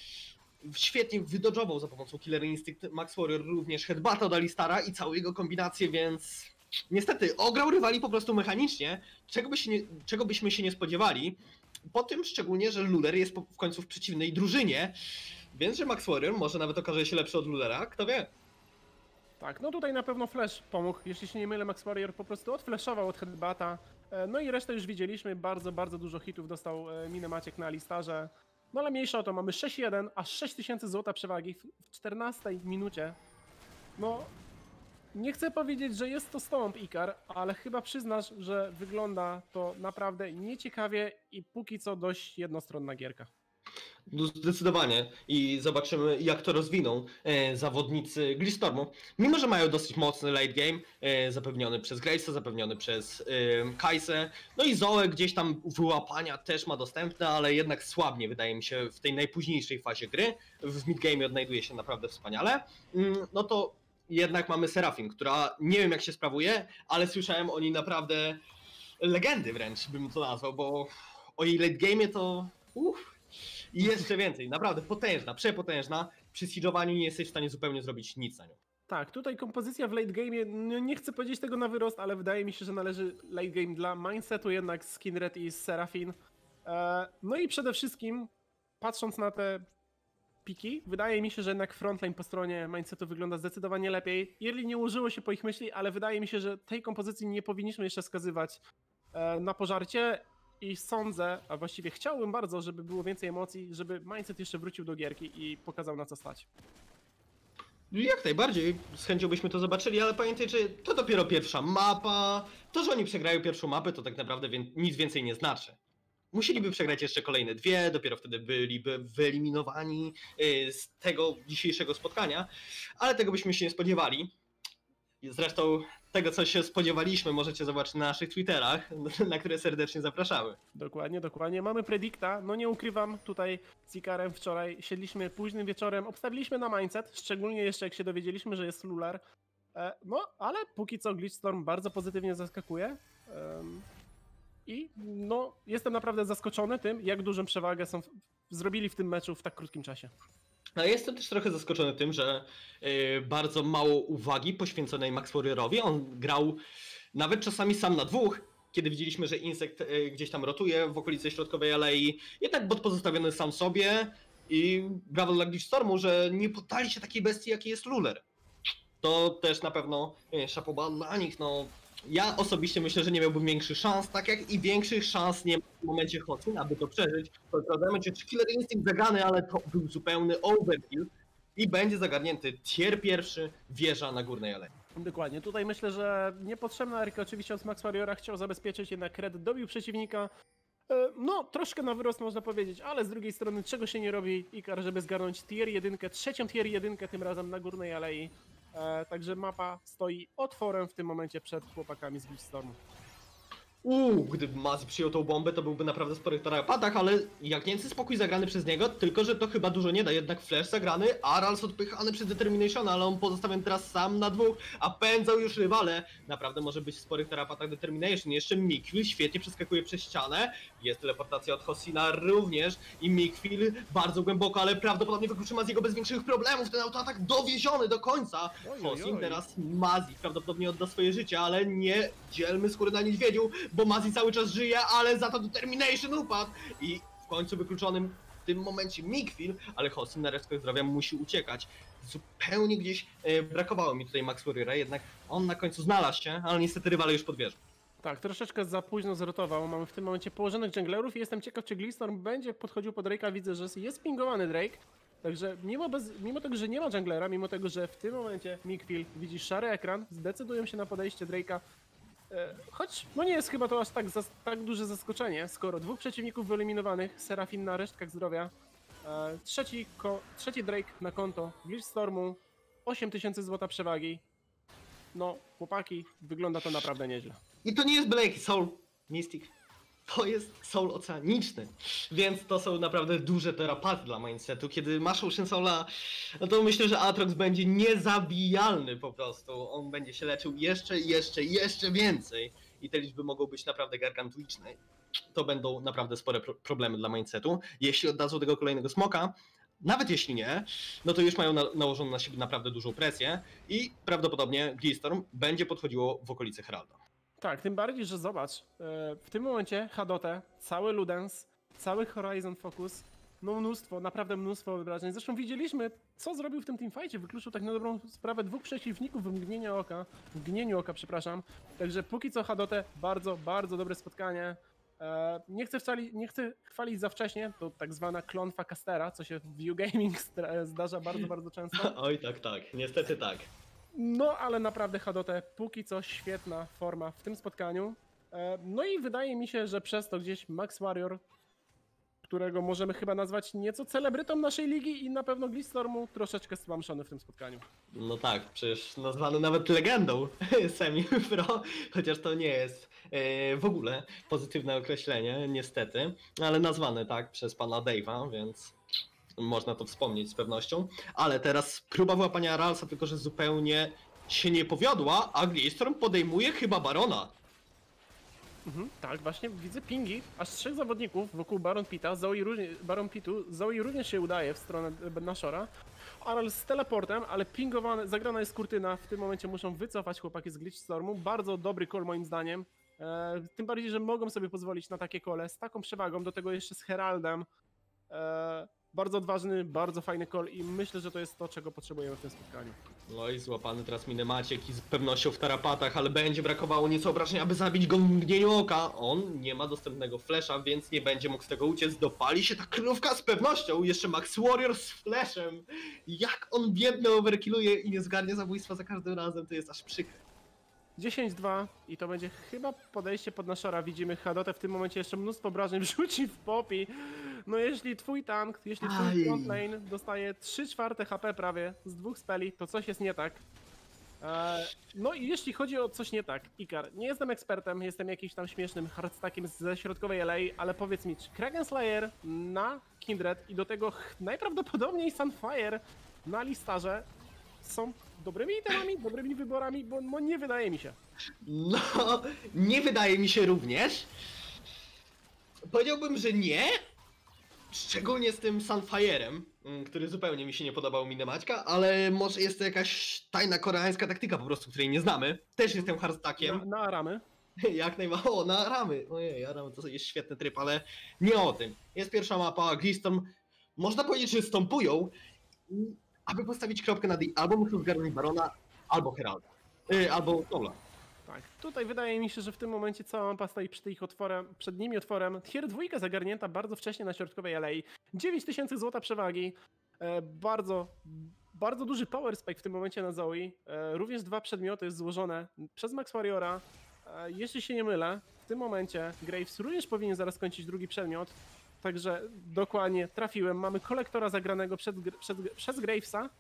E: Świetnie wydodżował za pomocą Killer Instinct, Max Warrior również headbutt od Alistara i całą jego kombinację, więc niestety ograł rywali po prostu mechanicznie, czego byśmy się nie spodziewali. Po tym szczególnie, że Lular jest w końcu w przeciwnej drużynie, więc że Max Warrior może nawet okaże się lepszy od Lulera, kto wie.
D: Tak, no tutaj na pewno Flash pomógł, jeśli się nie mylę, Max Warrior po prostu odflashował od headbutta. No i resztę już widzieliśmy, bardzo, bardzo dużo hitów dostał Minemaciek na Alistarze. No ale mniejsza o to, mamy 6-1, aż 6000 złota przewagi w 14 minucie. No, nie chcę powiedzieć, że jest to stąd Ikar, ale chyba przyznasz, że wygląda to naprawdę nieciekawie i póki co dość jednostronna gierka.
E: Zdecydowanie i zobaczymy jak to rozwiną zawodnicy Glitchstormu. Mimo, że mają dosyć mocny late game, zapewniony przez Gravesa, zapewniony przez Kajsę, no i Zoe gdzieś tam wyłapania też ma dostępne, ale jednak słabnie wydaje mi się w tej najpóźniejszej fazie gry. W midgame odnajduje się naprawdę wspaniale. No to jednak mamy Seraphine, która nie wiem jak się sprawuje, ale słyszałem o niej naprawdę legendy wręcz bym to nazwał, bo o jej late game'ie to i jeszcze więcej, naprawdę potężna, przepotężna. Przy siege'owaniu nie jesteś w stanie zupełnie zrobić nic na nią.
D: Tak, tutaj kompozycja w late game'ie, nie chcę powiedzieć tego na wyrost, ale wydaje mi się, że należy late game dla mindsetu jednak Skinred i Seraphine. No i przede wszystkim, patrząc na te piki. Wydaje mi się, że jednak frontline po stronie Mindsetu wygląda zdecydowanie lepiej. Early nie ułożyło się po ich myśli, ale wydaje mi się, że tej kompozycji nie powinniśmy jeszcze skazywać na pożarcie. I sądzę, a właściwie chciałbym bardzo, żeby było więcej emocji, żeby Mindset jeszcze wrócił do gierki i pokazał, na co stać.
E: Jak najbardziej, z chęcią byśmy to zobaczyli, ale pamiętaj, że to dopiero pierwsza mapa. To, że oni przegrają pierwszą mapę, to tak naprawdę nic więcej nie znaczy. Musieliby przegrać jeszcze kolejne dwie, dopiero wtedy byliby wyeliminowani z tego dzisiejszego spotkania, ale tego byśmy się nie spodziewali. Zresztą tego, co się spodziewaliśmy, możecie zobaczyć na naszych Twitterach, na które serdecznie zapraszamy.
D: Dokładnie, dokładnie. Mamy predicta, no nie ukrywam, tutaj z Ikarem wczoraj siedliśmy późnym wieczorem, obstawiliśmy na Mindset, szczególnie jeszcze jak się dowiedzieliśmy, że jest Lular. No, ale póki co Glitchstorm bardzo pozytywnie zaskakuje. I no, jestem naprawdę zaskoczony tym, jak dużą przewagę zrobili w tym meczu w tak krótkim czasie.
E: A jestem też trochę zaskoczony tym, że bardzo mało uwagi poświęconej Max Warriorowi. On grał nawet czasami sam na dwóch, kiedy widzieliśmy, że Insect gdzieś tam rotuje w okolicy środkowej alei. Jednak bot pozostawiony sam sobie i brawo dla Glitchstormu, że nie poddali się takiej bestii, jakiej jest Luler. To też na pewno szapoba na nich. No, ja osobiście myślę, że nie miałbym większych szans, tak jak i większych szans nie ma w momencie Hosin, aby to przeżyć. To prawda, czy Killer Instinct zagrany, ale to był zupełny overkill i będzie zagarnięty tier pierwszy, wieża na górnej alei.
D: Dokładnie, tutaj myślę, że niepotrzebna Eryka oczywiście od Max Warriora chciał zabezpieczyć, jednak Red dobił przeciwnika. No, troszkę na wyrost można powiedzieć, ale z drugiej strony czego się nie robi Ikar, żeby zgarnąć tier 1, trzecią tier 1 tym razem na górnej alei. Także mapa stoi otworem w tym momencie przed chłopakami z Glitchstormu.
E: Gdyby Mazi przyjął tą bombę, to byłby naprawdę spory tarapatach, ale jak Niemcy spokój zagrany przez niego, tylko że to chyba dużo nie da, jednak Flash zagrany, Arals odpychany przez Determination, ale on pozostawiony teraz sam na dwóch, a pędzał już rywale. Naprawdę może być w sporych tarapatach Determination. Jeszcze Mikvil świetnie przeskakuje przez ścianę, jest teleportacja od Hosina również i Mikvil bardzo głęboko, ale prawdopodobnie wykluczy Maziego bez większych problemów, ten autoatak dowieziony do końca. Hosin teraz Mazi prawdopodobnie odda swoje życie, ale nie dzielmy skóry na niedźwiedziu, bo Mazi cały czas żyje, ale za to Determination upadł i w końcu wykluczonym w tym momencie Mikvil, ale Hosin na resztkę zdrowia musi uciekać. Zupełnie gdzieś brakowało mi tutaj Max Warriora, jednak on na końcu znalazł się, ale niestety rywale już podwierzą.
D: Tak, troszeczkę za późno zrotował, mamy w tym momencie położonych junglerów i jestem ciekaw, czy Glitchstorm będzie podchodził po Drake'a. Widzę, że jest pingowany Drake, także mimo tego, że nie ma junglera, mimo tego, że w tym momencie Mikvil widzi szary ekran, zdecydują się na podejście Drake'a. Choć no nie jest chyba to aż tak duże zaskoczenie, skoro dwóch przeciwników wyeliminowanych, Serafin na resztkach zdrowia, trzeci Drake na konto Glitchstormu, 8000 złota przewagi. No, chłopaki, wygląda to naprawdę nieźle.
E: I to nie jest byle jaki Soul Mystic, to jest Soul Oceaniczny, więc to są naprawdę duże terapaty dla Mindsetu. Kiedy masz Ocean Soula, no to myślę, że Aatrox będzie niezabijalny po prostu. On będzie się leczył jeszcze więcej i te liczby mogą być naprawdę gargantuiczne. To będą naprawdę spore problemy dla Mindsetu. Jeśli oddadzą tego kolejnego smoka, nawet jeśli nie, no to już mają nałożoną na siebie naprawdę dużą presję i prawdopodobnie Glitchstorm będzie podchodziło w okolice Heralda.
D: Tak, tym bardziej, że zobacz, w tym momencie Hadotę, cały Ludens, cały Horizon Focus, no naprawdę mnóstwo wyobrażeń. Zresztą widzieliśmy, co zrobił w tym teamfightie, wykluczył tak na dobrą sprawę dwóch przeciwników w mgnieniu oka, przepraszam. Także póki co Hadotę, bardzo, bardzo dobre spotkanie. Nie chcę chwalić za wcześnie, to tak zwana klątwa castera, co się w View Gaming zdarza bardzo, bardzo często.
E: Oj tak, niestety tak.
D: No, ale naprawdę Hadotę, póki co świetna forma w tym spotkaniu. No i wydaje mi się, że przez to gdzieś Max Warrior, którego możemy chyba nazwać nieco celebrytą naszej ligi i na pewno Glitchstormu, troszeczkę stłamszony w tym spotkaniu.
E: No tak, przecież nazwany nawet legendą semi-pro, chociaż to nie jest w ogóle pozytywne określenie, niestety, ale nazwany tak przez pana Dave'a, więc można to wspomnieć z pewnością. Ale teraz próba wyłapania Aralsa, tylko że zupełnie się nie powiodła, a Glitchstorm podejmuje chyba Barona.
D: Tak, właśnie widzę pingi, aż 3 zawodników wokół Baron Pitu, Zoe również się udaje w stronę Nashora. Aral z teleportem, ale pingowane, zagrana jest kurtyna, w tym momencie muszą wycofać chłopaki z Glitchstormu. Bardzo dobry call moim zdaniem, tym bardziej, że mogą sobie pozwolić na takie kole z taką przewagą, do tego jeszcze z Heraldem. Bardzo odważny, bardzo fajny call i myślę, że to jest to, czego potrzebujemy w tym spotkaniu.
E: No i złapany teraz Minemaciek i z pewnością w tarapatach, ale będzie brakowało nieco obrażeń, aby zabić go w mgnieniu oka. On nie ma dostępnego flasha, więc nie będzie mógł z tego uciec. Dopali się ta krówka z pewnością. Jeszcze Max Warrior z flashem. Jak on biedny overkilluje i nie zgarnia zabójstwa za każdym razem, to jest aż przykre.
D: 10-2 i to będzie chyba podejście pod Nashora. Widzimy Hadotę w tym momencie jeszcze mnóstwo obrażeń wrzuci w Poppy. No jeśli twój tank, jeśli twój front lane dostaje 3/4 HP prawie z 2 speli, to coś jest nie tak. No i jeśli chodzi o coś nie tak, Ikar, nie jestem ekspertem, jestem jakimś tam śmiesznym hardstackiem ze środkowej LA, ale powiedz mi, czy Kraken Slayer na Kindred i do tego najprawdopodobniej Sunfire na Listarze są dobrymi itemami, dobrymi wyborami, bo nie wydaje mi się.
E: No, nie wydaje mi się również. Powiedziałbym, że nie. Szczególnie z tym Sunfire'em, który zupełnie mi się nie podobał Minemaćka, ale może jest to jakaś tajna koreańska taktyka po prostu, której nie znamy. Też jestem hardstackiem.
D: Na Aramy.
E: Jak najbardziej. O, na Aramy. Ojej, Aramy to jest świetny tryb, ale nie o tym. Jest pierwsza mapa, Glistorm. Można powiedzieć, że stąpują. Aby postawić kropkę na D, albo muszą zgarnąć Barona, albo Heralda. Albo Soula.
D: Tak, tutaj wydaje mi się, że w tym momencie cała mapa stoi przed nimi otworem. Tier 2 zagarnięta bardzo wcześnie na środkowej LA. 9000 złota przewagi. Bardzo duży power spike w tym momencie na Zoe. Również 2 przedmioty złożone przez Max Warriora. Jeśli się nie mylę, w tym momencie Graves również powinien zaraz kończyć drugi przedmiot. Także dokładnie trafiłem. Mamy kolektora zagranego przez Gravesa.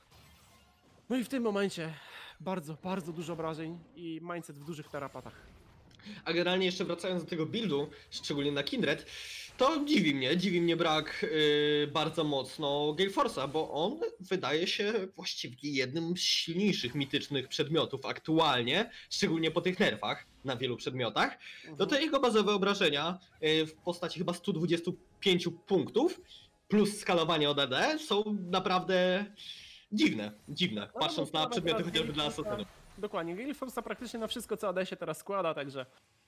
D: No i w tym momencie bardzo dużo obrażeń i mindset w dużych tarapatach.
E: A generalnie jeszcze wracając do tego buildu, szczególnie na Kindred, to dziwi mnie brak bardzo mocno Gale Force'a, bo on wydaje się właściwie jednym z silniejszych mitycznych przedmiotów aktualnie, szczególnie po tych nerfach na wielu przedmiotach. Do te jego bazowe obrażenia w postaci chyba 125 punktów plus skalowanie od AD są naprawdę dziwne, patrząc na przedmioty chociażby dla Assassynów.
D: Dokładnie, Gale Force'a praktycznie na wszystko co AD się teraz składa, także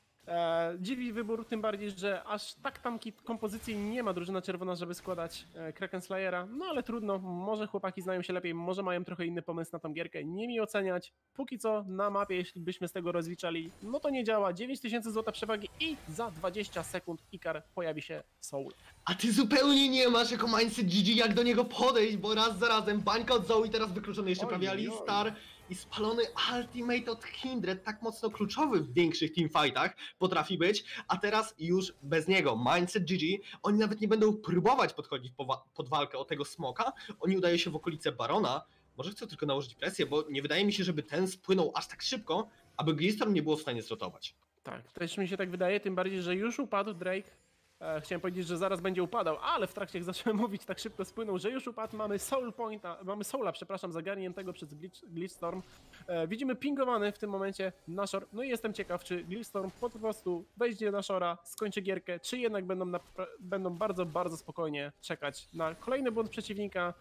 D: dziwi wybór, tym bardziej, że aż tak tamki kompozycji nie ma drużyna czerwona, żeby składać Kraken Slayera, no ale trudno, może chłopaki znają się lepiej, może mają trochę inny pomysł na tą gierkę, nie mi oceniać. Póki co na mapie, jeśli byśmy z tego rozliczali, no to nie działa, 9000 złota przewagi i za 20 sekund Ikar pojawi się Soul.
E: A ty zupełnie nie masz jako mindset GG jak do niego podejść, bo raz za razem bańka od Zoe, teraz wykluczony jeszcze prawie Alistar i spalony ultimate od Kindred, tak mocno kluczowy w większych teamfightach potrafi być, a teraz już bez niego, mindset GG, oni nawet nie będą próbować podchodzić pod walkę o tego smoka, oni udają się w okolice Barona, może chcą tylko nałożyć presję, bo nie wydaje mi się, żeby ten spłynął aż tak szybko, aby Glistorm nie było w stanie zrotować.
D: Tak, też mi się tak wydaje, tym bardziej, że już upadł Drake. Chciałem powiedzieć, że zaraz będzie upadał, ale w trakcie jak zacząłem mówić, tak szybko spłynął, że już upadł, mamy Soula, zagarniętego przez Glitchstorm. Widzimy pingowany w tym momencie Nashor, no i jestem ciekaw, czy Glitchstorm po prostu wejdzie na Nashora, skończy gierkę, czy jednak będą bardzo spokojnie czekać na kolejny błąd przeciwnika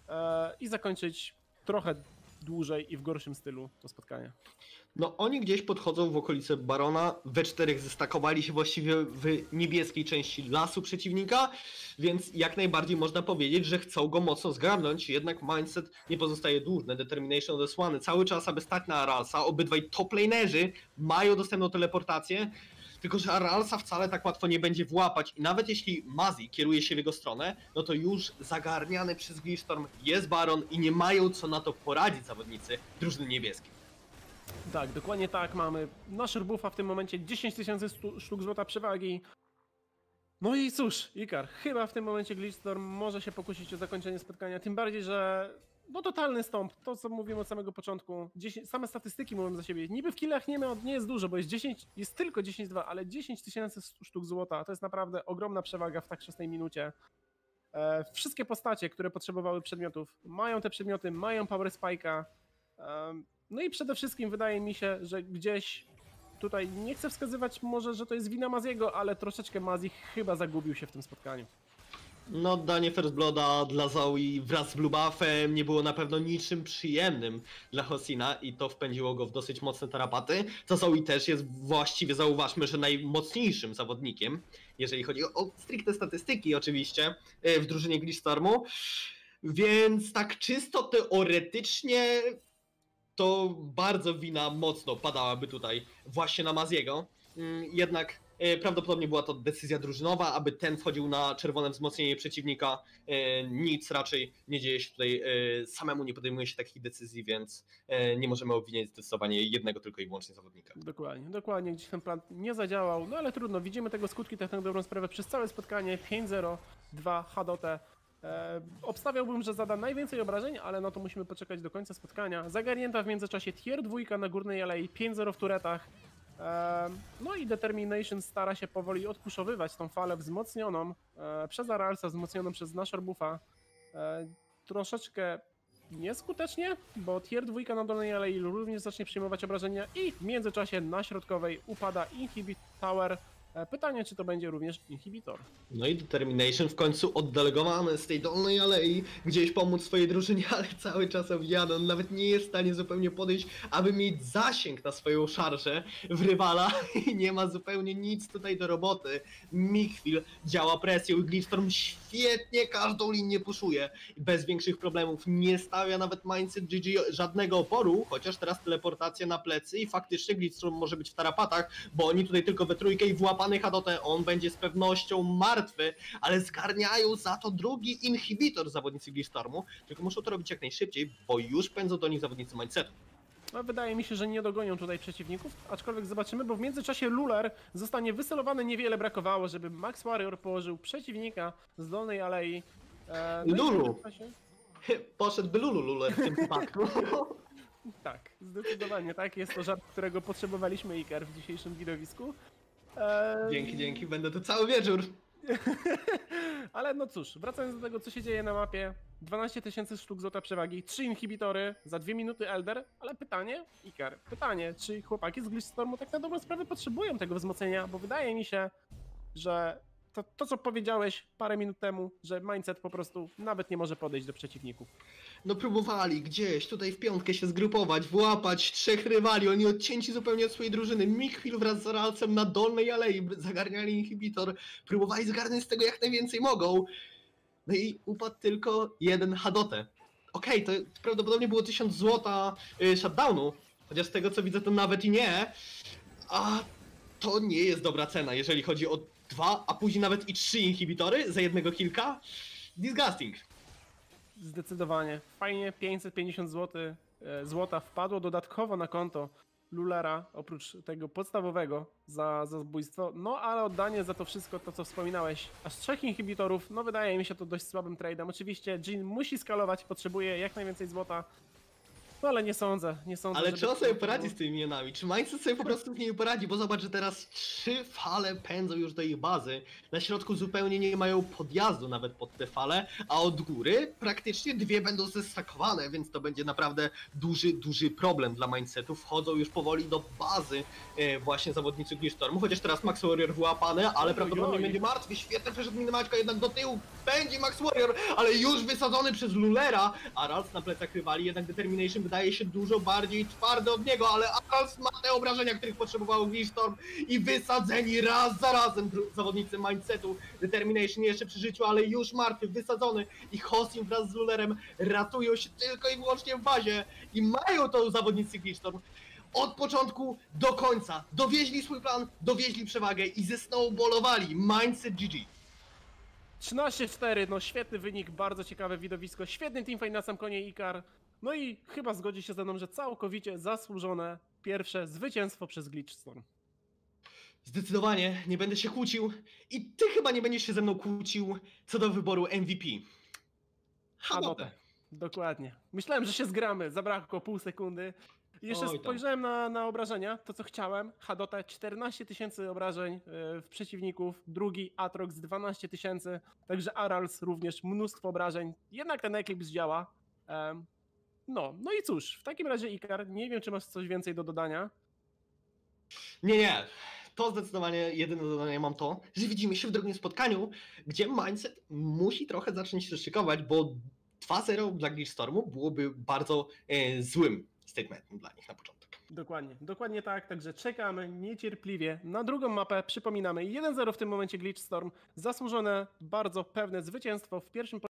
D: i zakończyć trochę dłużej i w gorszym stylu to spotkanie.
E: No oni gdzieś podchodzą w okolice Barona, we czterech zestakowali się właściwie w niebieskiej części lasu przeciwnika, więc jak najbardziej można powiedzieć, że chcą go mocno zgarnąć, jednak mindset nie pozostaje dłużny, determination odesłany cały czas, aby stać na Aralsa, obydwaj top lanerzy mają dostępną teleportację, tylko że Aralsa wcale tak łatwo nie będzie włapać i nawet jeśli Mazi kieruje się w jego stronę, no to już zagarniany przez Glitchstorm jest Baron i nie mają co na to poradzić zawodnicy drużyny niebieskiej.
D: Tak, dokładnie tak, mamy Nashor buffa w tym momencie, 10 000 sztuk złota przewagi. No i cóż, Ikar, chyba w tym momencie Glitchstorm może się pokusić o zakończenie spotkania, tym bardziej, że no totalny stąp, to co mówimy od samego początku, same statystyki mówią za siebie, niby w killach nie jest dużo, bo jest tylko 10-2, ale 10 000 sztuk złota, to jest naprawdę ogromna przewaga w tak wczesnej minucie. Wszystkie postacie, które potrzebowały przedmiotów, mają te przedmioty, mają power spike'a. No i przede wszystkim wydaje mi się, że gdzieś tutaj, nie chcę wskazywać może, że to jest wina Maziego, ale troszeczkę Mazi chyba zagubił się w tym spotkaniu.
E: No oddanie First Blooda dla Zoe wraz z Blue Buffem nie było na pewno niczym przyjemnym dla Hosina i to wpędziło go w dosyć mocne tarapaty. To Zoe też jest właściwie, zauważmy, że najmocniejszym zawodnikiem jeżeli chodzi o stricte statystyki oczywiście w drużynie Glitchstormu. Więc tak czysto teoretycznie to bardzo wina mocno padałaby tutaj właśnie na Maziego. Jednak prawdopodobnie była to decyzja drużynowa, aby ten wchodził na czerwone wzmocnienie przeciwnika. Nic raczej nie dzieje się tutaj, samemu nie podejmuje się takich decyzji, więc nie możemy obwiniać zdecydowanie jednego tylko i wyłącznie zawodnika.
D: Dokładnie, gdzieś ten plan nie zadziałał, no ale trudno, widzimy tego skutki tak na dobrą sprawę przez całe spotkanie, 5-0, 2 Hadotę. Obstawiałbym, że zada najwięcej obrażeń, ale no to musimy poczekać do końca spotkania. Zagarnięta w międzyczasie tier 2 na górnej alei, 5-0 w turetach. No i Determination stara się powoli odpuszowywać tą falę wzmocnioną przez Aralsa, wzmocnioną przez Nashor Buffa. Troszeczkę nieskutecznie, bo tier 2 na dolnej alei również zacznie przyjmować obrażenia i w międzyczasie na środkowej upada Inhibit Tower. Pytanie, czy to będzie również inhibitor.
E: No i Determination w końcu oddelegowany z tej dolnej alei gdzieś pomóc swojej drużynie, ale cały czas obijany. On nawet nie jest w stanie zupełnie podejść, aby mieć zasięg na swoją szarżę w rywala i nie ma zupełnie nic tutaj do roboty. Mikville działa presją i Glitchstorm świetnie każdą linię puszuje. Bez większych problemów nie stawia nawet Mindset GG żadnego oporu, chociaż teraz teleportacja na plecy i faktycznie Glitchstorm może być w tarapatach, bo oni tutaj tylko we trójkę i włapany Hadotę, on będzie z pewnością martwy, ale zgarniają za to drugi inhibitor zawodnicy Glitchstormu, tylko muszą to robić jak najszybciej, bo już pędzą do nich zawodnicy Mindsetu.
D: No, wydaje mi się, że nie dogonią tutaj przeciwników, aczkolwiek zobaczymy, bo w międzyczasie Luler zostanie wyselowany, niewiele brakowało, żeby Max Warrior położył przeciwnika z dolnej alei.
E: Lulu! Poszedłby Luler w tym wypadku.
D: Tak, zdecydowanie tak, jest to żart, którego potrzebowaliśmy Iker w dzisiejszym widowisku.
E: Dzięki, będę tu cały wieczór.
D: Ale no cóż, wracając do tego, co się dzieje na mapie, 12 000 sztuk złota przewagi, 3 inhibitory, za 2 minuty Elder, ale pytanie, Iker, czy chłopaki z Glitchstormu tak na dobrą sprawę potrzebują tego wzmocnienia, bo wydaje mi się, że to co powiedziałeś parę minut temu, że Mindset po prostu nawet nie może podejść do przeciwników.
E: No próbowali gdzieś tutaj w piątkę się zgrupować, włapać 3 rywali, oni odcięci zupełnie od swojej drużyny. Mikville wraz z Aralcem na dolnej alei zagarniali inhibitor, próbowali zgarnąć z tego jak najwięcej mogą. No i upadł tylko jeden Hadotę. Okej, to prawdopodobnie było 1000 złota shutdownu, chociaż z tego co widzę to nawet i nie. A to nie jest dobra cena, jeżeli chodzi o 2, a później nawet i 3 inhibitory za jednego kilka. Disgusting.
D: Zdecydowanie. Fajnie, 550 złota wpadło dodatkowo na konto Lulera, oprócz tego podstawowego za zabójstwo. No ale oddanie za to wszystko, to co wspominałeś, aż 3 inhibitorów, no wydaje mi się to dość słabym trade'em. Oczywiście Jhin musi skalować, potrzebuje jak najwięcej złota. No ale nie sądzę.
E: Ale czy on sobie poradzi z tymi minionami? Czy Mindset sobie po prostu z nimi poradzi? Bo zobacz, że teraz 3 fale pędzą już do ich bazy. Na środku zupełnie nie mają podjazdu nawet pod te fale, a od góry praktycznie 2 będą zestakowane, więc to będzie naprawdę duży problem dla Mindsetu. Wchodzą już powoli do bazy właśnie zawodnicy Glitchstormu, chociaż teraz Max Warrior wyłapany, ale prawdopodobnie będzie martwy. Świetnie przeszedł Minimaćka, jednak do tyłu pędzi Max Warrior, ale już wysadzony przez Lulera. Arals na plecach rywali, jednak Determination wydaje się dużo bardziej twardy od niego, ale Arals ma te obrażenia, których potrzebował Glitchstorm i wysadzeni raz za razem zawodnicy Mindsetu. Determination jeszcze przy życiu, ale już martwy, wysadzony i Hosim wraz z Lulerem ratują się tylko i wyłącznie w bazie i mają to zawodnicy Glitchstorm. Od początku do końca dowieźli swój plan, dowieźli przewagę i zesnowballowali Mindset GG.
D: 13-4, no świetny wynik, bardzo ciekawe widowisko, świetny teamfight na sam konie Ikar. No i chyba zgodzi się ze mną, że całkowicie zasłużone pierwsze zwycięstwo przez Glitchstorm.
E: Zdecydowanie nie będę się kłócił i ty chyba nie będziesz się ze mną kłócił co do wyboru MVP. Hadotę.
D: Dokładnie. Myślałem, że się zgramy, zabrakło pół sekundy. I jeszcze spojrzałem na obrażenia, to co chciałem. Hadotę 14 000 obrażeń w przeciwników, drugi Atrox 12 000, także Arals również mnóstwo obrażeń. Jednak ten Eclipse działa. No i cóż, w takim razie Ikar, nie wiem czy masz coś więcej do dodania.
E: Nie. To zdecydowanie jedyne dodanie mam to, że widzimy się w drugim spotkaniu, gdzie Mindset musi trochę zacząć się szykować, bo 2-0 dla Glitchstormu byłoby bardzo złym statementem dla nich na początek.
D: Dokładnie tak, także czekamy niecierpliwie na drugą mapę. Przypominamy 1-0 w tym momencie Glitch Storm, zasłużone, bardzo pewne zwycięstwo w pierwszym